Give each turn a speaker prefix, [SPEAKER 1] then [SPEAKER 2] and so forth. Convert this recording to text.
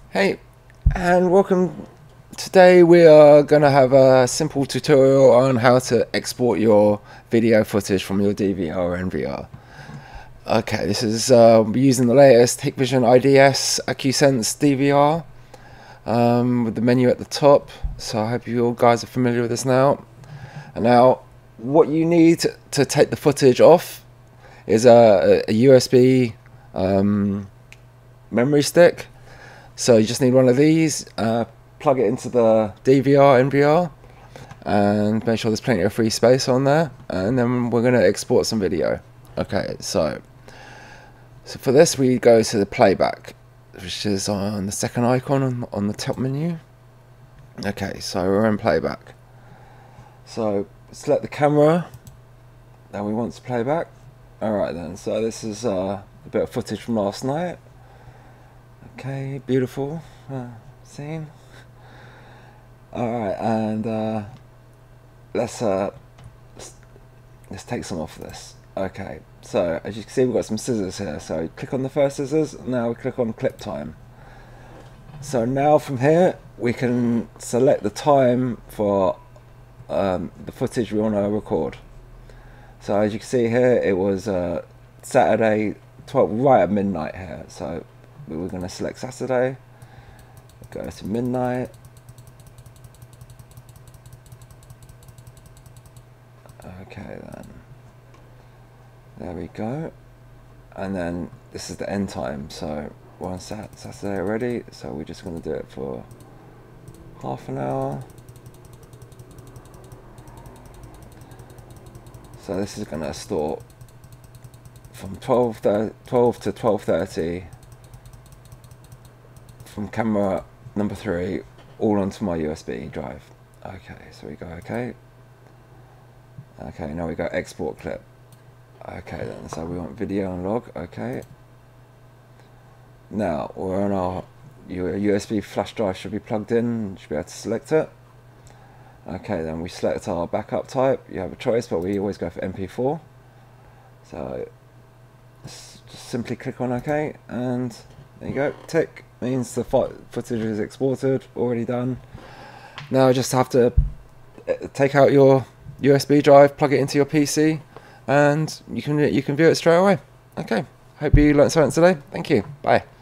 [SPEAKER 1] Hey, and welcome. Today we are going to have a simple tutorial on how to export your video footage from your DVR or NVR. Okay, this is using the latest Hikvision IDS AccuSense DVR with the menu at the top. So I hope you all guys are familiar with this now. And now what you need to take the footage off is a USB memory stick. So you just need one of these, plug it into the DVR, NVR, and make sure there's plenty of free space on there, and then we're going to export some video. Okay, so for this we go to the playback, which is on the second icon on the top menu. Okay, so we're in playback. So select the camera that we want to play back. Alright then, so this is a bit of footage from last night. Okay, beautiful scene. Alright, and let's take some off this. Okay, so as you can see we've got some scissors here, so click on the first scissors, now we click on clip time. So now from here we can select the time for the footage we want to record. So as you can see here, it was Saturday 12, right at midnight here, so we were going to select Saturday, go to midnight, okay then, there we go, and then this is the end time, so we're on Saturday already, so we're just going to do it for half an hour. So this is going to store from 12 to 12:30 from camera number 3 all onto my USB drive. Okay, so we go okay. Okay, now we go export clip. Okay then, so we want video and log. Okay. Now we're on our USB flash drive, should be plugged in, should be able to select it. Okay, then we select our backup type. You have a choice, but we always go for MP4. So just simply click on OK, and there you go. Tick means the footage is exported, already done. Now I just have to take out your USB drive, plug it into your PC, and you can view it straight away. Okay, hope you learned something today. Thank you. Bye.